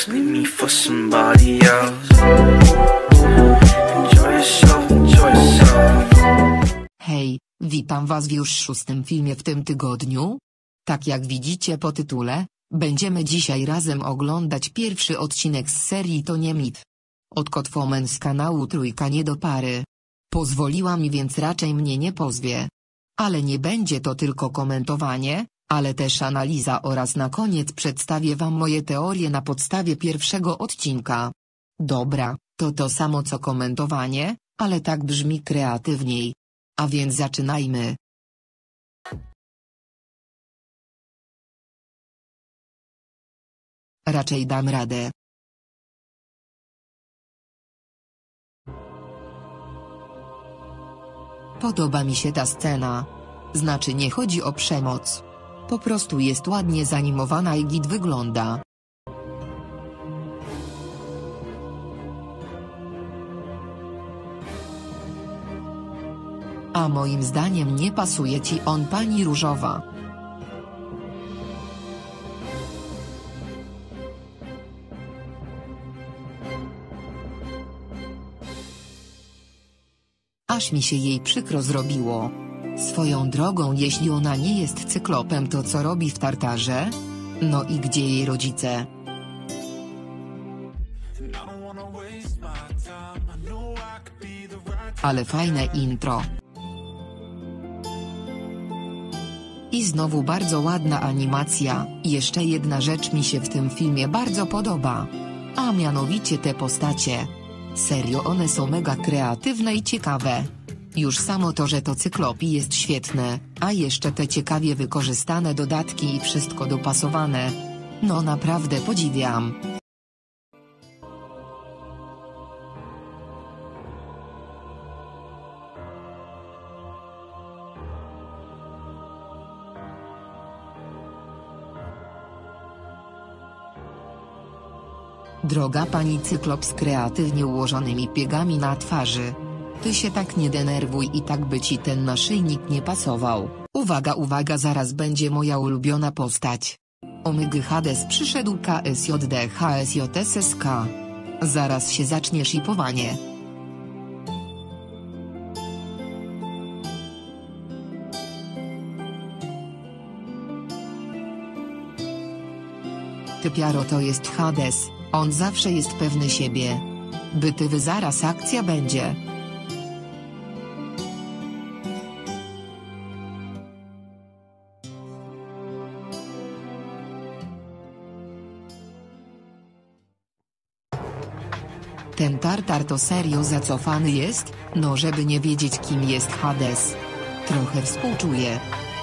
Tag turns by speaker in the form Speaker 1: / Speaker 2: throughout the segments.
Speaker 1: else, leave me for somebody else. Enjoy yourself, enjoy yourself.
Speaker 2: Hej, witam was w już 6. filmie w tym tygodniu. Tak jak widzicie po tytule, będziemy dzisiaj razem oglądać pierwszy odcinek z serii To nie mit. Od Kotwomen z kanału Trójka nie do pary. Pozwoliła mi, więc raczej mnie nie pozwie. Ale nie będzie to tylko komentowanie, ale też analiza oraz na koniec przedstawię wam moje teorie na podstawie pierwszego odcinka. Dobra, to samo co komentowanie, ale tak brzmi kreatywniej. A więc zaczynajmy. Raczej dam radę. Podoba mi się ta scena. Znaczy nie chodzi o przemoc. Po prostu jest ładnie zanimowana i git wygląda. A moim zdaniem nie pasuje ci on, pani różowa. Aż mi się jej przykro zrobiło. Swoją drogą, jeśli ona nie jest cyklopem, to co robi w Tartarze? No i gdzie jej rodzice? Ale fajne intro. I znowu bardzo ładna animacja. Jeszcze jedna rzecz mi się w tym filmie bardzo podoba. A mianowicie te postacie. Serio, one są mega kreatywne i ciekawe. Już samo to, że to Cyklopi, jest świetne, a jeszcze te ciekawie wykorzystane dodatki i wszystko dopasowane. No naprawdę podziwiam. Droga pani Cyklop z kreatywnie ułożonymi piegami na twarzy. Ty się tak nie denerwuj i tak by ci ten naszyjnik nie pasował. Uwaga, uwaga, zaraz będzie moja ulubiona postać. Omygy Hades przyszedł KSJDHSJSSK. Zaraz się zacznie shipowanie. Typiaro to jest Hades, on zawsze jest pewny siebie. Bytywy, zaraz akcja będzie. Ten Tartar to serio zacofany jest, no żeby nie wiedzieć kim jest Hades. Trochę współczuję.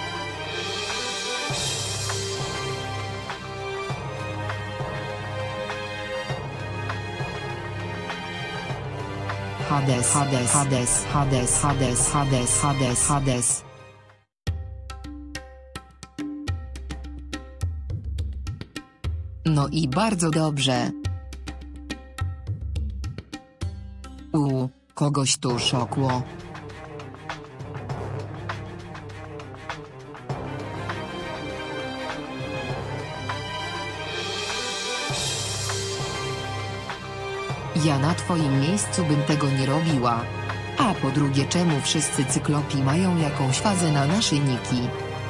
Speaker 2: Hades, Hades, Hades, Hades, Hades, Hades, Hades, Hades. No i bardzo dobrze. Kogoś tu szokło. Ja na twoim miejscu bym tego nie robiła. A po drugie, czemu wszyscy Cyklopi mają jakąś fazę na naszyjniki?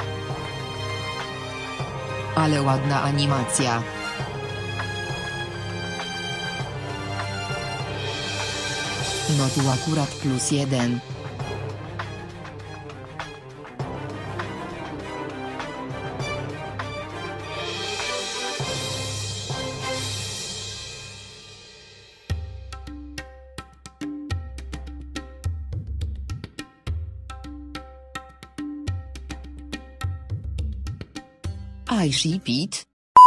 Speaker 2: Ale ładna animacja. No tu akurat +1. I ship it.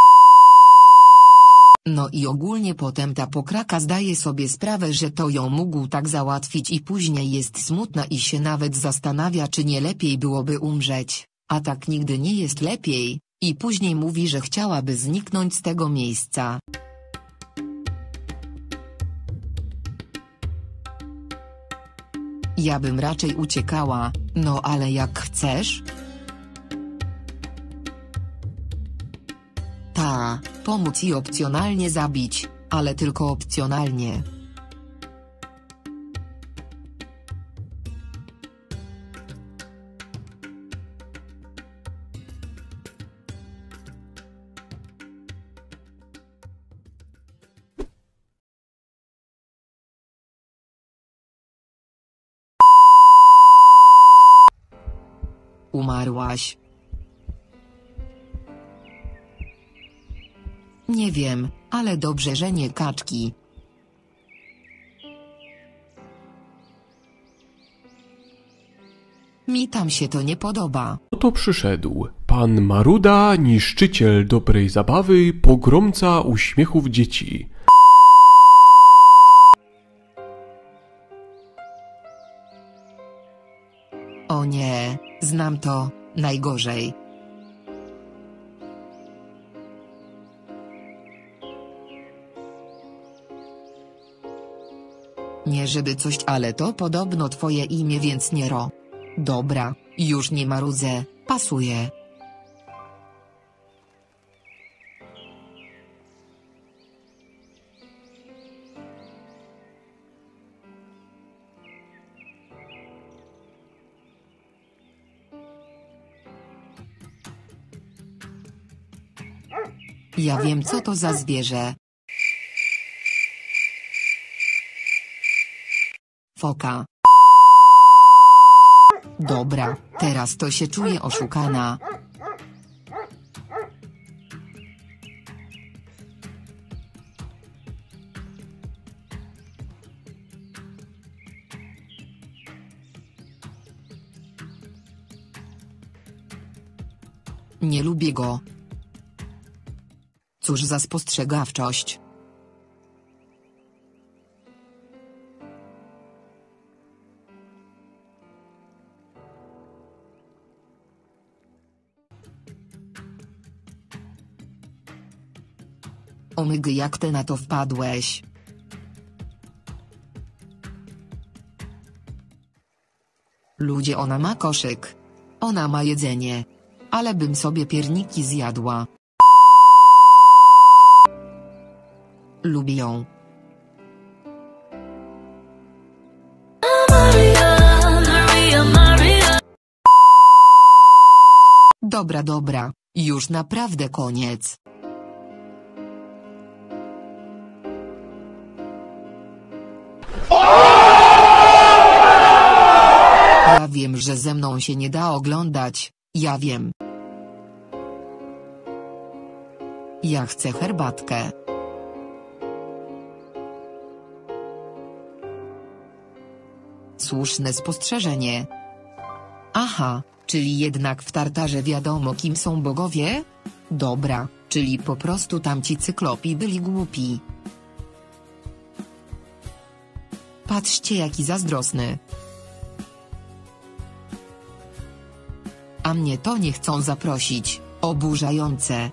Speaker 2: No i ogólnie potem ta pokraka zdaje sobie sprawę, że to ją mógł tak załatwić i później jest smutna i się nawet zastanawia, czy nie lepiej byłoby umrzeć, a tak nigdy nie jest lepiej, i później mówi, że chciałaby zniknąć z tego miejsca. Ja bym raczej uciekała, no ale jak chcesz? pomóc i opcjonalnie zabić, ale tylko opcjonalnie. Umarłaś. Nie wiem, ale dobrze, że nie kaczki. Mi tam się to nie podoba.
Speaker 3: Oto przyszedł pan Maruda, niszczyciel dobrej zabawy, pogromca uśmiechów dzieci.
Speaker 2: O nie, znam to, najgorzej. Nie żeby coś, ale to podobno twoje imię, więc nie ro. Dobra, już nie marudzę, pasuje. Ja wiem, co to za zwierzę. Foka. Dobra, teraz to się czuję oszukana. Nie lubię go. Cóż za spostrzegawczość. Omyg, jak ty na to wpadłeś? Ludzie, ona ma koszyk. Ona ma jedzenie. Ale bym sobie pierniki zjadła. Lubię ją. Dobra, już naprawdę koniec. Ja wiem, że ze mną się nie da oglądać, ja wiem. Ja chcę herbatkę. Słuszne spostrzeżenie. Aha, czyli jednak w Tartarze wiadomo, kim są bogowie? Dobra, czyli po prostu tamci cyklopi byli głupi. Patrzcie, jaki zazdrosny. A mnie to nie chcą zaprosić, oburzające.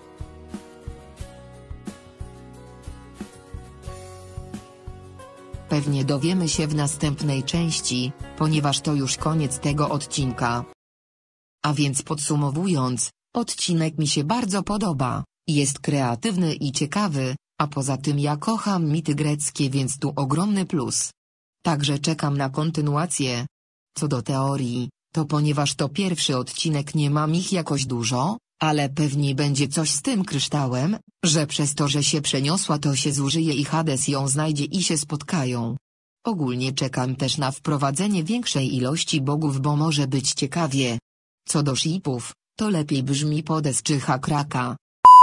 Speaker 2: Pewnie dowiemy się w następnej części, ponieważ to już koniec tego odcinka. A więc podsumowując, odcinek mi się bardzo podoba, jest kreatywny i ciekawy, a poza tym ja kocham mity greckie, więc tu ogromny plus. Także czekam na kontynuację. Co do teorii, to ponieważ to pierwszy odcinek, nie mam ich jakoś dużo, ale pewnie będzie coś z tym kryształem, że przez to, że się przeniosła, to się zużyje i Hades ją znajdzie i się spotkają. Ogólnie czekam też na wprowadzenie większej ilości bogów, bo może być ciekawie. Co do shipów, to lepiej brzmi Podes czy Hakraka.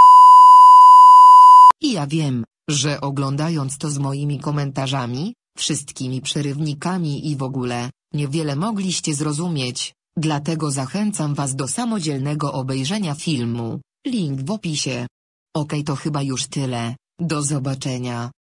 Speaker 2: I ja wiem, że oglądając to z moimi komentarzami, wszystkimi przerywnikami i w ogóle, niewiele mogliście zrozumieć, dlatego zachęcam was do samodzielnego obejrzenia filmu, link w opisie. Okej, to chyba już tyle, do zobaczenia.